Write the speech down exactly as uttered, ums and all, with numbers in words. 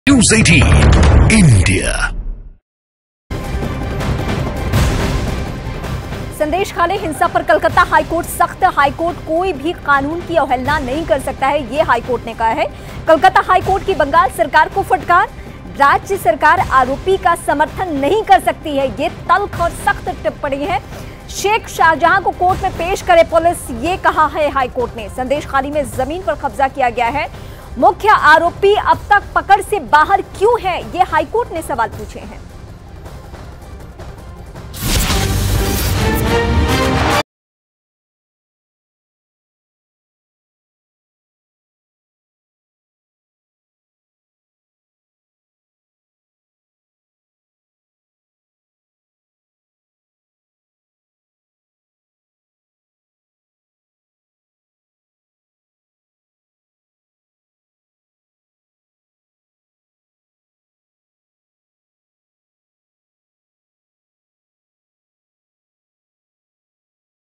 News अठारह India. संदेश खाली हिंसा पर कलकत्ता हाईकोर्ट सख्त। हाईकोर्ट कोई भी कानून की अवहेलना नहीं कर सकता है, ये हाईकोर्ट ने कहा है। कलकत्ता हाईकोर्ट की बंगाल सरकार को फटकार। राज्य सरकार आरोपी का समर्थन नहीं कर सकती है, ये तल्ख और सख्त टिप्पणी है। शेख शाहजहां को कोर्ट में पेश करे पुलिस, ये कहा है हाईकोर्ट ने। संदेश खाली में जमीन पर कब्जा किया गया है। मुख्य आरोपी अब तक पकड़ से बाहर क्यों है, ये हाईकोर्ट ने सवाल पूछे हैं।